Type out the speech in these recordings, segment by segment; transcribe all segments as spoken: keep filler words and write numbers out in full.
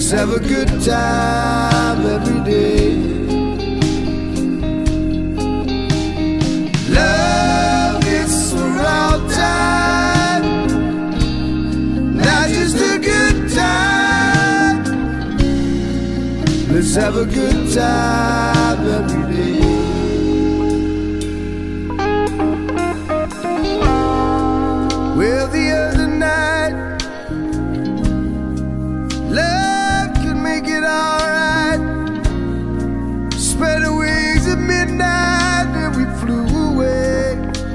Let's have a good time every day. Love is for all time, not just a good time. Let's have a good time every day. Well, the other night, love could make it alright. Spread our wings at midnight and we flew away.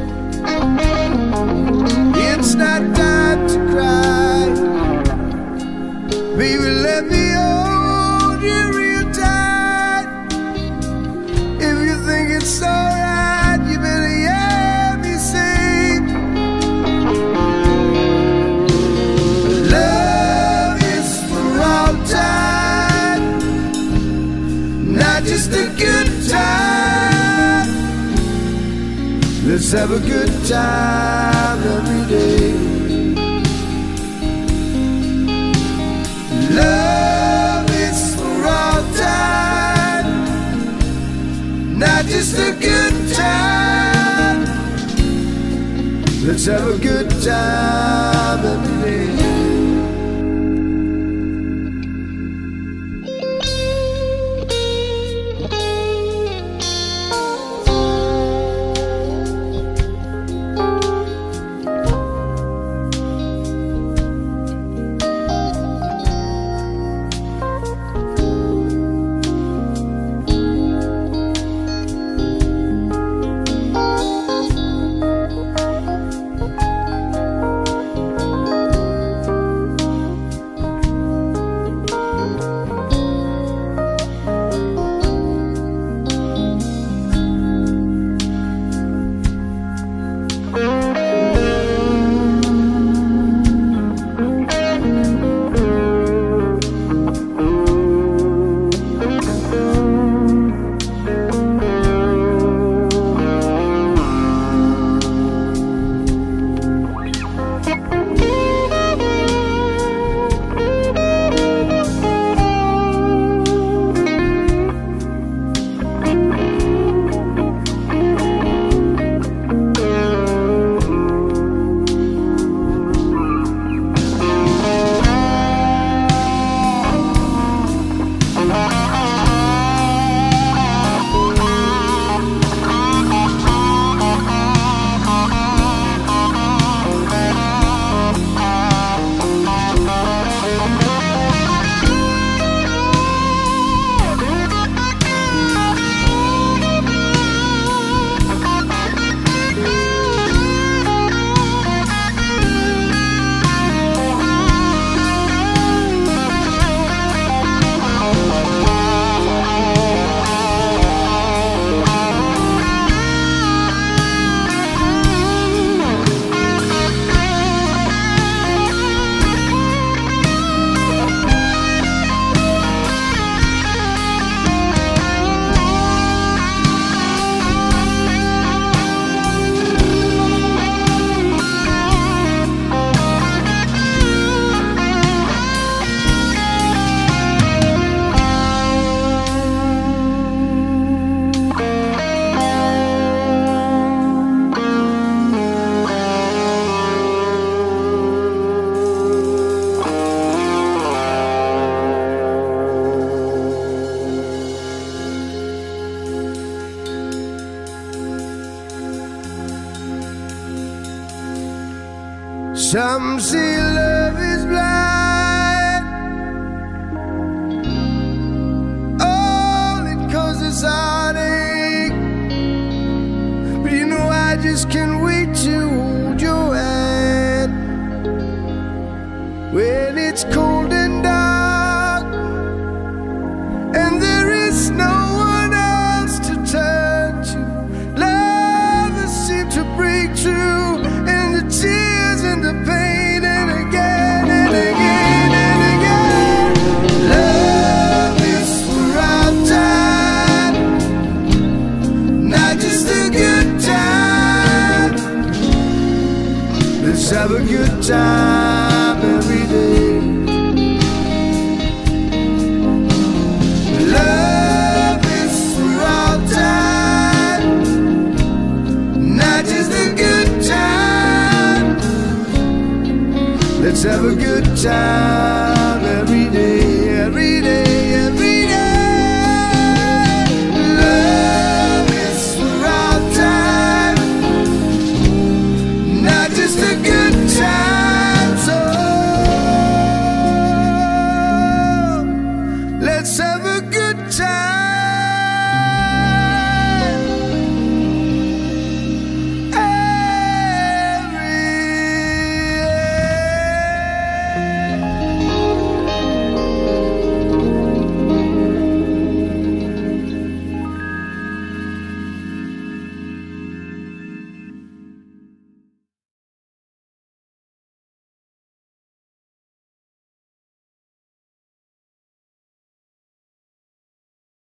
It's not time to cry, baby, let me hold you real tight. If you think it's alright, you better hear me sing. Love is for all time, not just a good time. Let's have a good time every day. Love is for all time, not just a good time. Let's have a good time every day. Some say love is blind, all it causes heartache. But you know I just can't wait to hold your hand when it's cold and dark and there is no one else to turn to. Love has seemed to break through, and the tears and the pain, and again and again and again. Love is for all time, not just a good time. Let's have a good time every day. Let's have a good time every day, every day.